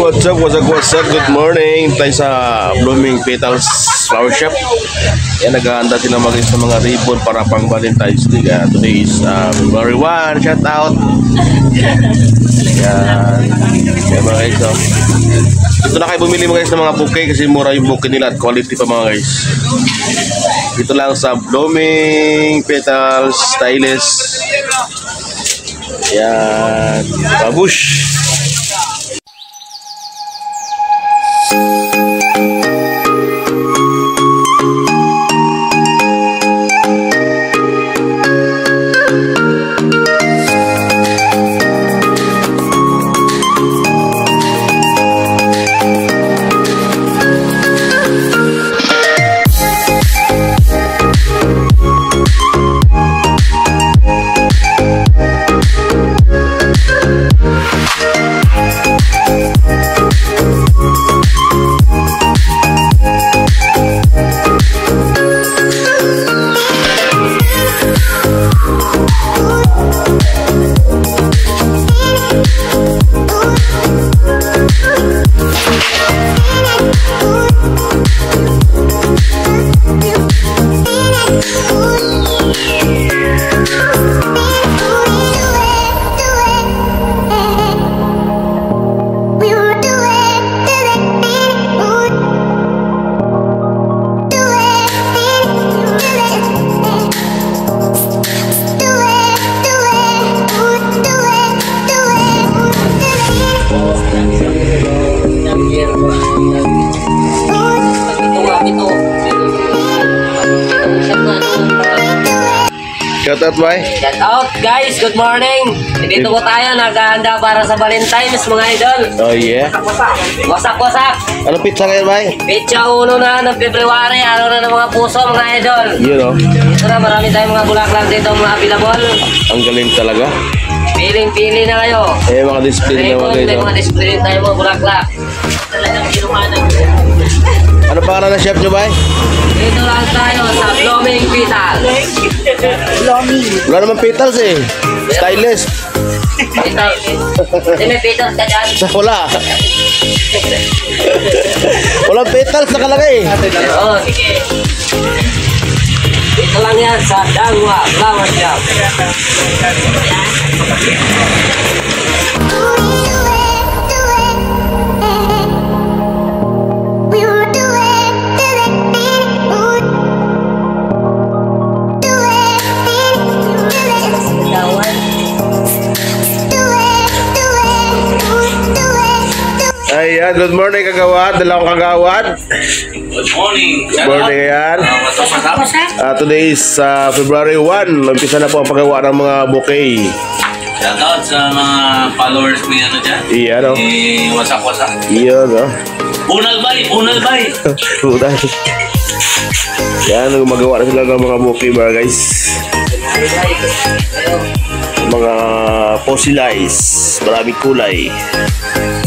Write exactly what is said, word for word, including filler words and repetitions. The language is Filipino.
what's up, what's up, what's up? Good morning. Tayo sa Blooming Petals Flower Shop. Yan, naghahanda sila mag sa mga ribbon para pang Valentine's Day. Uh, today is uh, February first. Shout out. Yan. Yan mga guys. So. Dito na kayo bumili mga guys ng mga bouquet kasi mura yung bouquet nila at quality pa mga guys. Dito lang sa Blooming Petals Stylist. Yan. Babush. Shout out, boy. Shout out, guys. Good morning. Dito po tayo naghahanda para sa Valentine's, mga idol. Oh, yeah. Wasak-wasak. Ano pizza ngayon, boy? Pizza uno na ng February. Araw na ng mga puso, mga idol. You know. Dito na, marami tayong mga bulaklak dito, mga available. Ang galing talaga. Piling-pili na kayo. Eh, mga display na mga guys. May mga display tayo mga bulaklak. Talagang kinumanan. Ano pangalan ng chef nyo, boy? Dito lang tayo sa Blooming Petals. Blooming. Wala naman petals eh. Stylist. Petals. Hindi may petals ka dyan. Wala. Walang petals nakalagay. Oo, sige. Dito lang yan sa Dangwa Flower Shop. Ayan, good morning kagawad, dalawang kagawad. Good morning. Good morning, ayan. Uh, today is uh, February first. Umpisa na po ang paggawa ng mga bouquet. Shout out sa mga followers ko yan dyan. Iyan, no? Eh, wasak-wasak. Iyan, no? Punal bay, punal bay. Putal. Yan, magawa na sila ng mga bouquet, mga guys. Mga fossilized, maraming kulay.